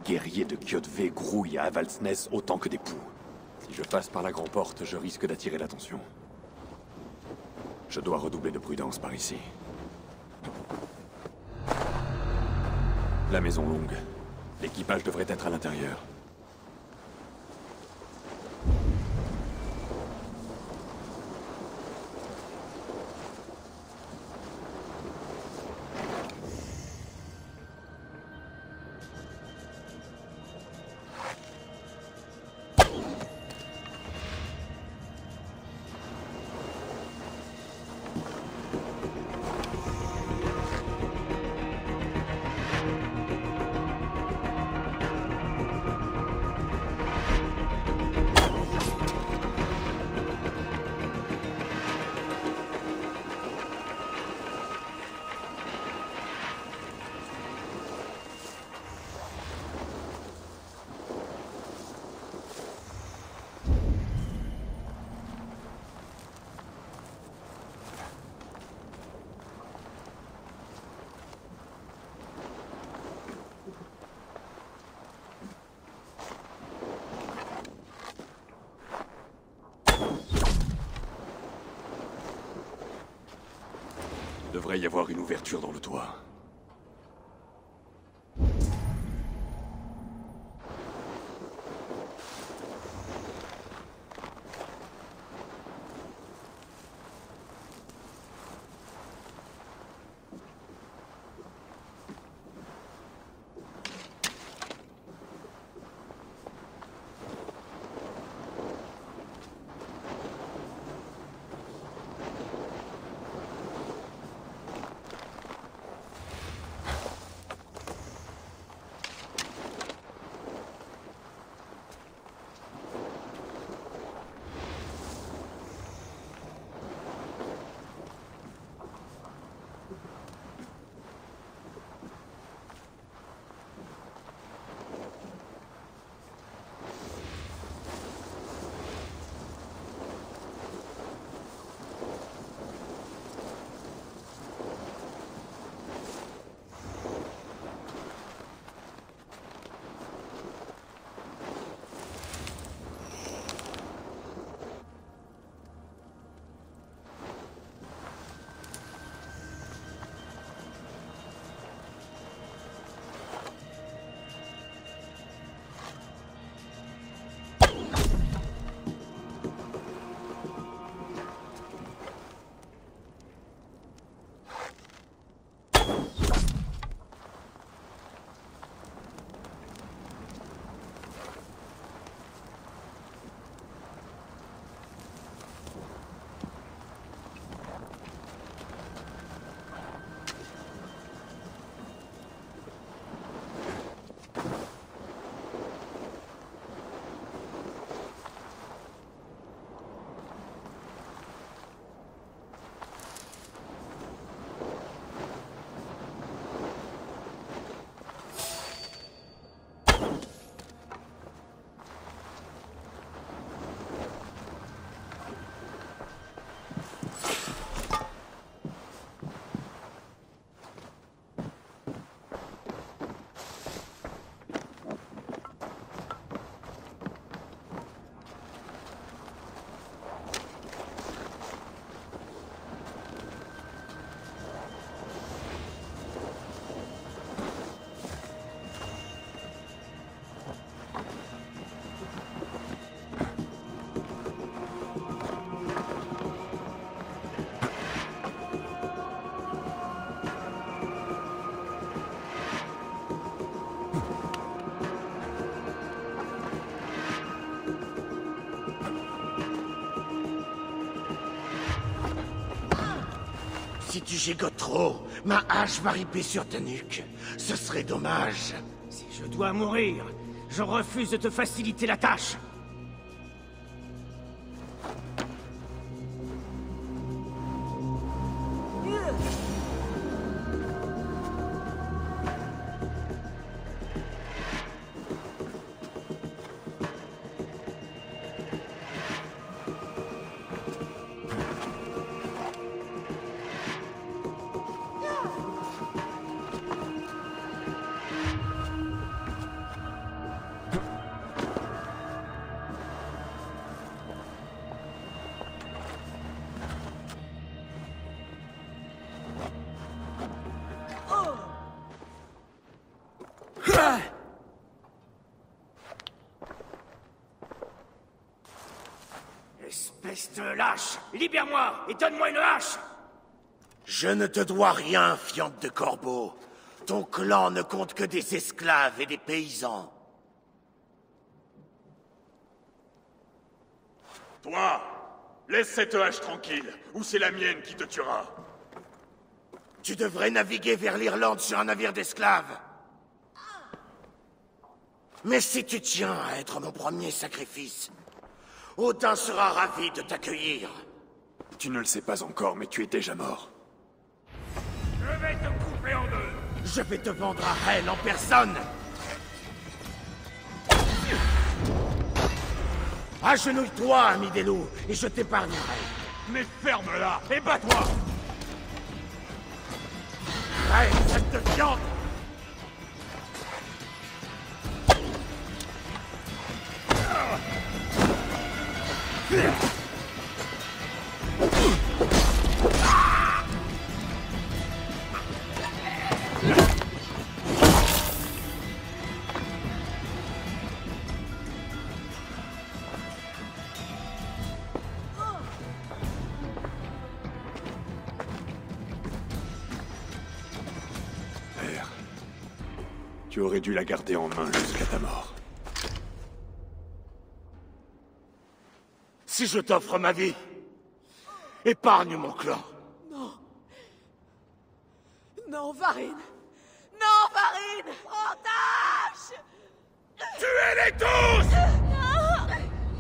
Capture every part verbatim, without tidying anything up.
guerriers de Kjotve grouillent à Avaldsnes autant que des poux. Si je passe par la grande porte, je risque d'attirer l'attention. Je dois redoubler de prudence par ici. La maison longue. L'équipage devrait être à l'intérieur. Il devrait y avoir une ouverture dans le toit. Si tu gigotes trop, ma hache va ripper sur ta nuque. Ce serait dommage. Si je dois mourir, je refuse de te faciliter la tâche. Espèce de lâche! Libère-moi et donne-moi une hache! Je ne te dois rien, fiente de corbeau. Ton clan ne compte que des esclaves et des paysans. Toi, laisse cette hache tranquille, ou c'est la mienne qui te tuera. Tu devrais naviguer vers l'Irlande sur un navire d'esclaves. Mais si tu tiens à être mon premier sacrifice, Odin sera ravi de t'accueillir. Tu ne le sais pas encore, mais tu es déjà mort. Je vais te couper en deux! Je vais te vendre à Hel en personne. Agenouille-toi, ami des loups, et je t'épargnerai. Mais ferme-la et bats-toi! Hé, sac de viande! Père, tu aurais dû la garder en main jusqu'à ta mort. Si je t'offre ma vie, épargne mon clan. Non. Non, Varine. Non, Varine. Otage. Tuez-les tous! Non.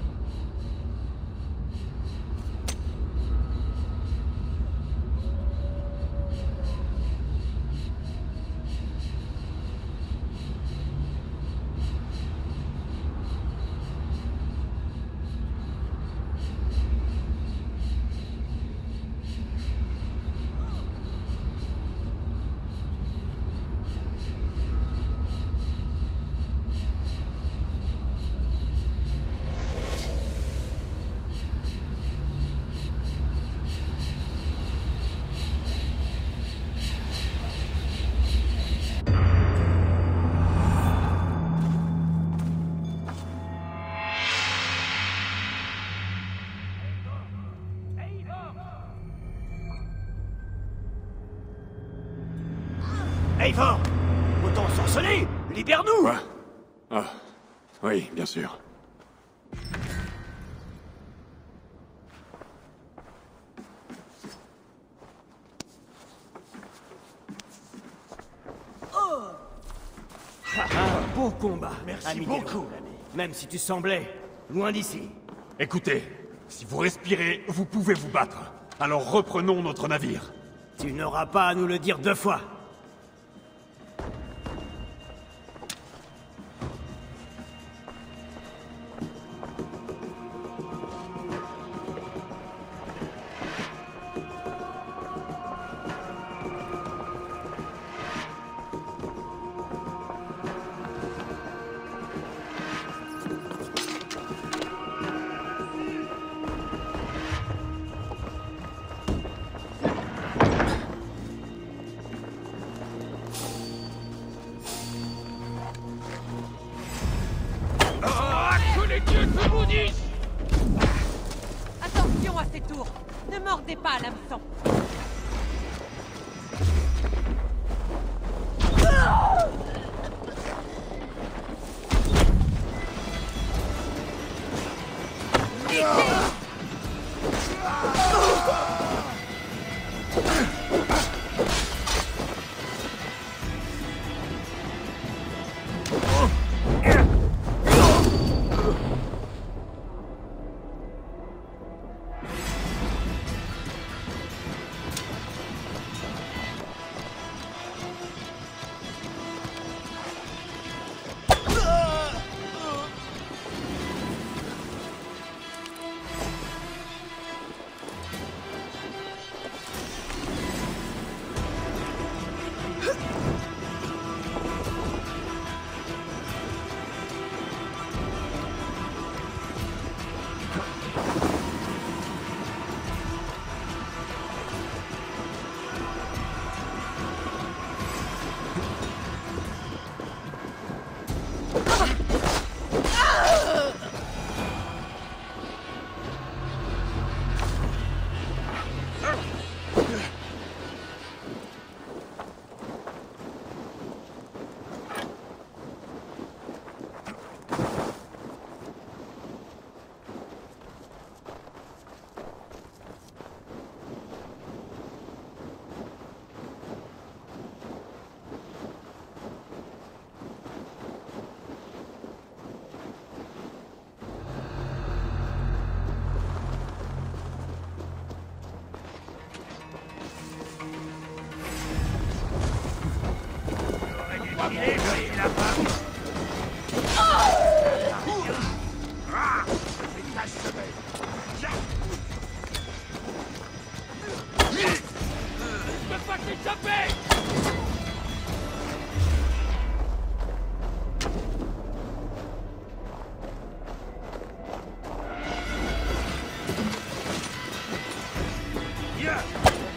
Eivor! Autant sorceler! Libère-nous! Quoi? Ah, oui, bien sûr. Beau combat! Merci ami beaucoup, Délo. l'ami. Même si tu semblais loin d'ici. Écoutez, si vous respirez, vous pouvez vous battre. Alors reprenons notre navire. Tu n'auras pas à nous le dire deux fois. Attention à ces tours. Ne mordez pas à l'hameçon.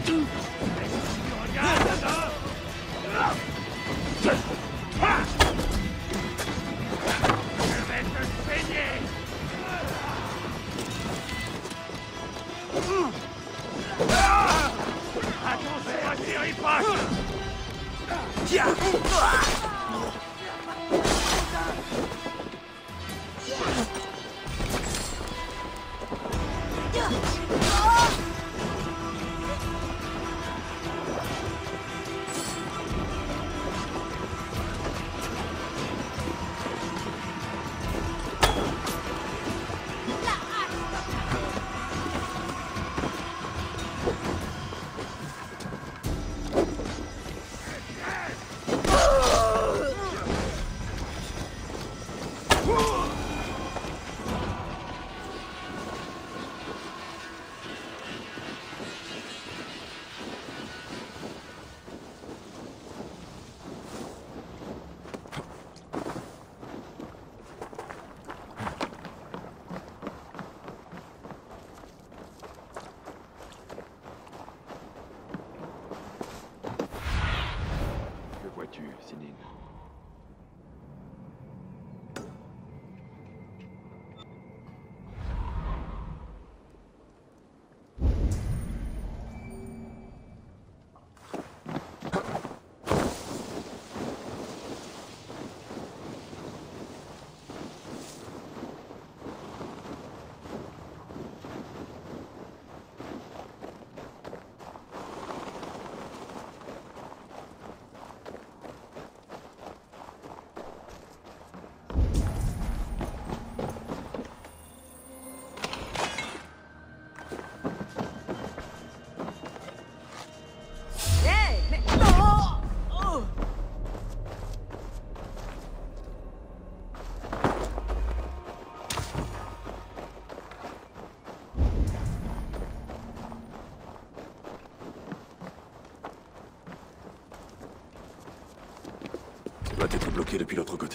doit être bloqué depuis l'autre côté.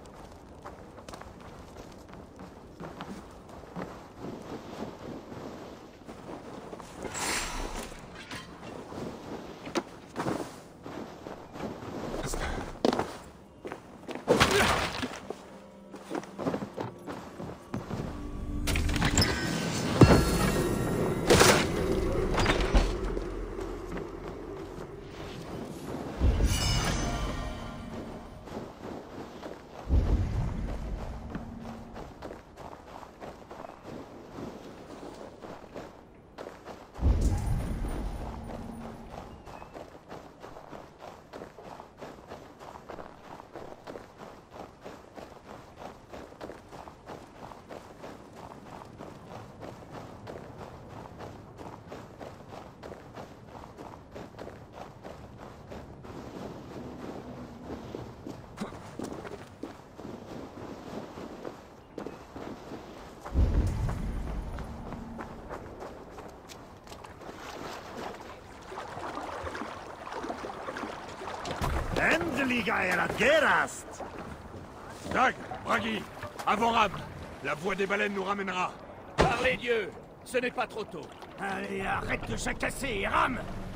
Endlich erat gerast! Dag, Bragi, avant rame. La voie des baleines nous ramènera. Par les dieux, ce n'est pas trop tôt. Allez, arrête de jacasser et rame!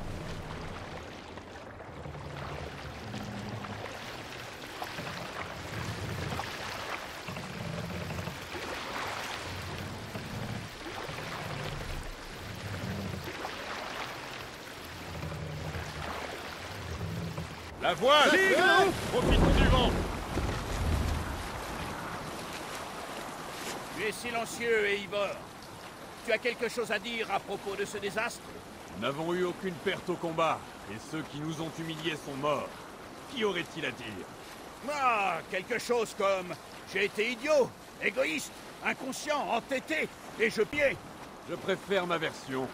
La voile! Profitons du vent! Tu es silencieux et ivore. Tu as quelque chose à dire à propos de ce désastre? Nous n'avons eu aucune perte au combat, et ceux qui nous ont humiliés sont morts. Qu'y aurait-il à dire? Ah, quelque chose comme... J'ai été idiot, égoïste, inconscient, entêté, et je piais. Je préfère ma version.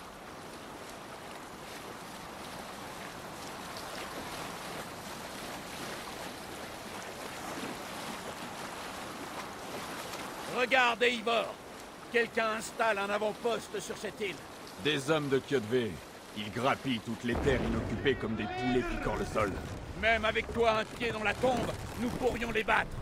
Regarde, Eivor. Quelqu'un installe un avant-poste sur cette île. Des hommes de Kjotve. Ils grappillent toutes les terres inoccupées comme des poulets piquant le sol. Même avec toi un pied dans la tombe, nous pourrions les battre.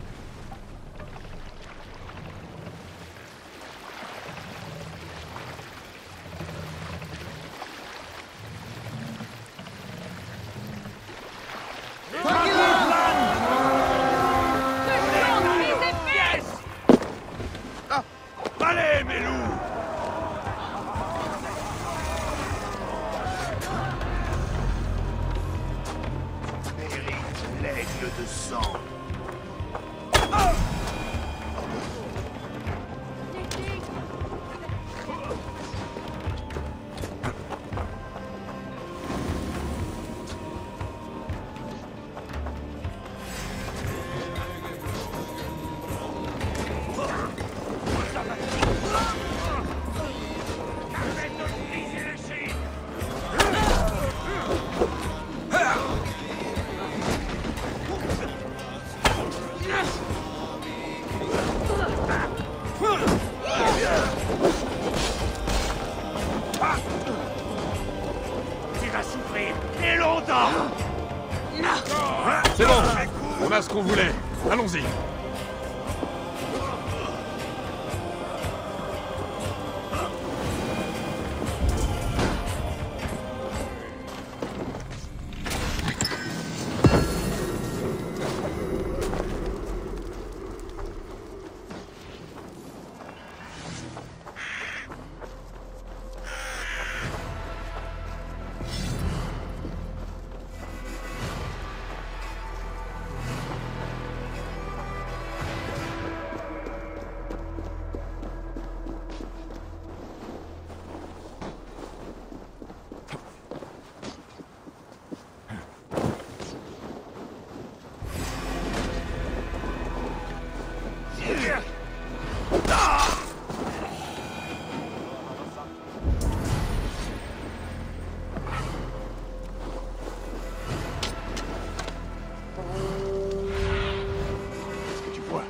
Tu vas souffrir, et longtemps. C'est bon, on a ce qu'on voulait. Allons-y. Qu'est-ce que tu vois?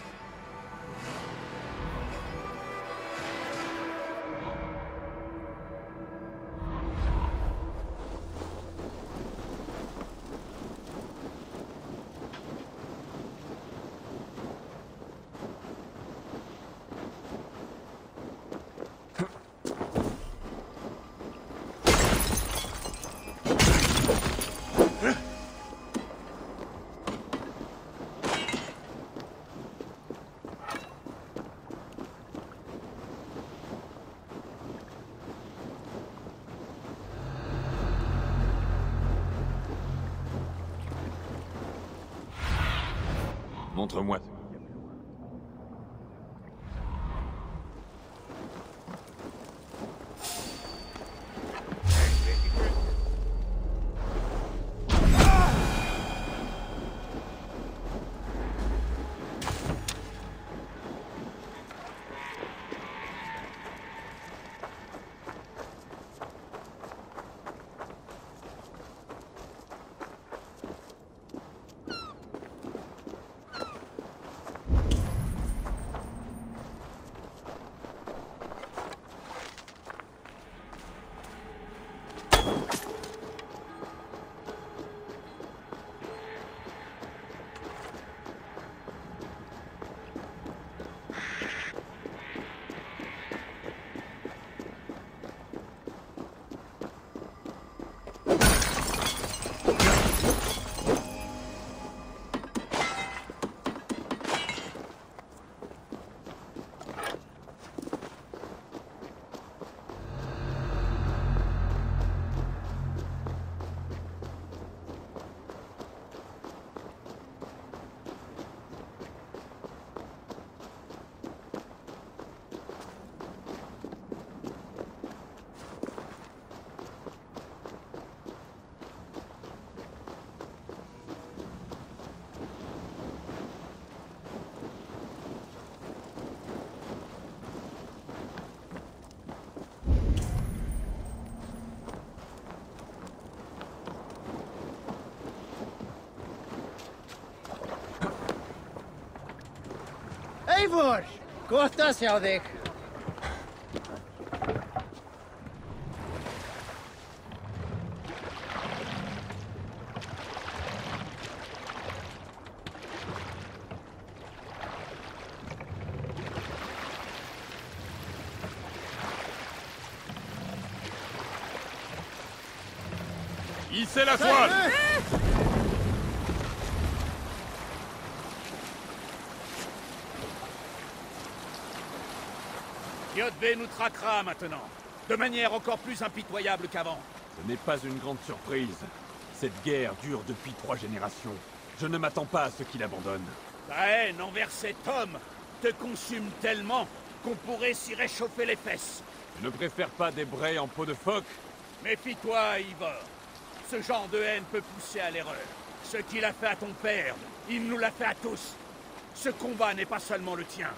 Montre-moi. Eivor, gott að sjá þig. Hissez la toile! Yodvé nous traquera maintenant, de manière encore plus impitoyable qu'avant. Ce n'est pas une grande surprise. Cette guerre dure depuis trois générations. Je ne m'attends pas à ce qu'il abandonne. Ta haine envers cet homme te consume tellement qu'on pourrait s'y réchauffer les fesses. Tu ne préfères pas des braies en peau de phoque? Méfie-toi, Ivor. Ce genre de haine peut pousser à l'erreur. Ce qu'il a fait à ton père, il nous l'a fait à tous. Ce combat n'est pas seulement le tien.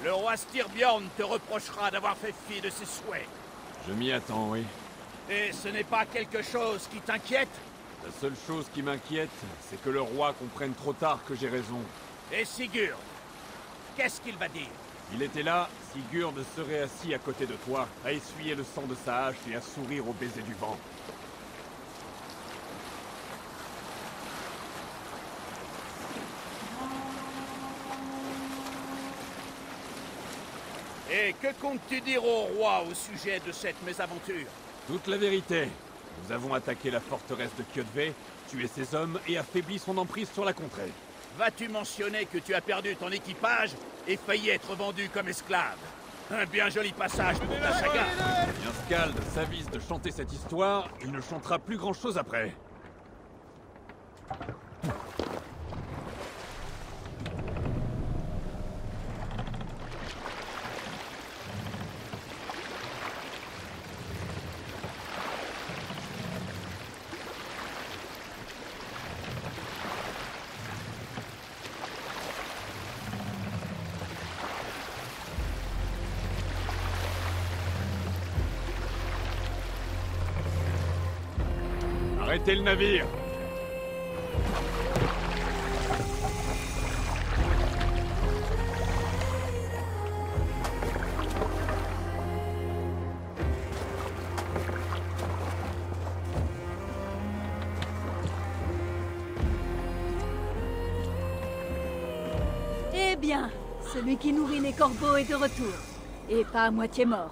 Le roi Styrbjorn te reprochera d'avoir fait fi de ses souhaits. Je m'y attends, oui. Et ce n'est pas quelque chose qui t'inquiète? La seule chose qui m'inquiète, c'est que le roi comprenne trop tard que j'ai raison. Et Sigurd? Qu'est-ce qu'il va dire? Il était là, Sigurd serait assis à côté de toi, à essuyer le sang de sa hache et à sourire au baiser du vent. Et que comptes-tu dire au roi au sujet de cette mésaventure? Toute la vérité. Nous avons attaqué la forteresse de Kjödve, tué ses hommes et affaibli son emprise sur la contrée. Vas-tu mentionner que tu as perdu ton équipage et failli être vendu comme esclave? Un bien joli passage pour ta saga. Bien Skald s'avise de chanter cette histoire, il ne chantera plus grand-chose après. Arrêtez le navire! Eh bien, celui qui nourrit les corbeaux est de retour. Et pas à moitié mort.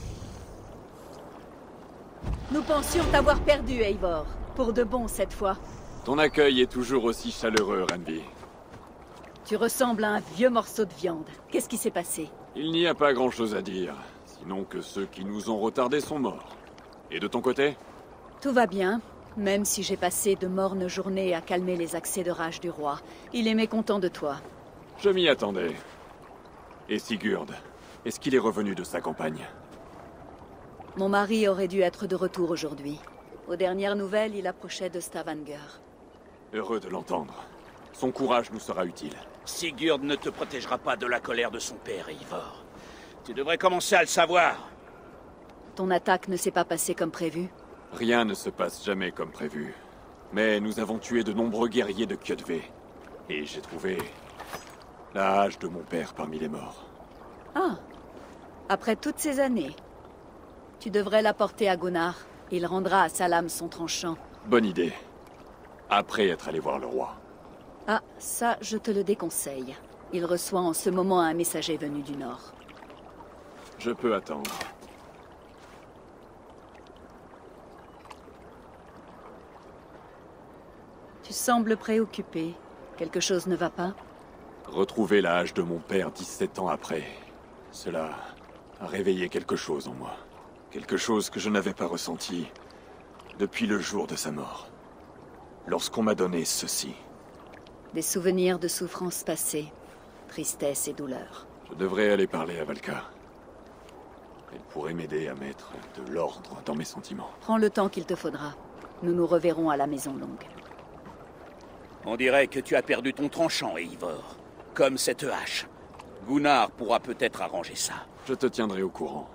Nous pensions t'avoir perdu, Eivor. Pour de bon, cette fois. Ton accueil est toujours aussi chaleureux, Randvi. Tu ressembles à un vieux morceau de viande. Qu'est-ce qui s'est passé? Il n'y a pas grand-chose à dire, sinon que ceux qui nous ont retardés sont morts. Et de ton côté? Tout va bien, même si j'ai passé de mornes journées à calmer les accès de rage du roi. Il est mécontent de toi. Je m'y attendais. Et Sigurd, est-ce qu'il est revenu de sa campagne? Mon mari aurait dû être de retour aujourd'hui. Aux dernières nouvelles, il approchait de Stavanger. Heureux de l'entendre. Son courage nous sera utile. Sigurd ne te protégera pas de la colère de son père, Eivor. Tu devrais commencer à le savoir. Ton attaque ne s'est pas passée comme prévu? Rien ne se passe jamais comme prévu. Mais nous avons tué de nombreux guerriers de Kjödve. Et j'ai trouvé la hache de mon père parmi les morts. Ah! Après toutes ces années, tu devrais la porter à Gunnar. Il rendra à sa lame son tranchant. Bonne idée. Après être allé voir le roi. Ah, ça, je te le déconseille. Il reçoit en ce moment un messager venu du Nord. Je peux attendre. Tu sembles préoccupé. Quelque chose ne va pas? Retrouver la hache de mon père dix-sept ans après. Cela a réveillé quelque chose en moi. Quelque chose que je n'avais pas ressenti depuis le jour de sa mort. Lorsqu'on m'a donné ceci. Des souvenirs de souffrances passées, tristesse et douleur. Je devrais aller parler à Valka. Elle pourrait m'aider à mettre de l'ordre dans mes sentiments. Prends le temps qu'il te faudra. Nous nous reverrons à la Maison Longue. On dirait que tu as perdu ton tranchant, Eivor. Comme cette hache. Gunnar pourra peut-être arranger ça. Je te tiendrai au courant.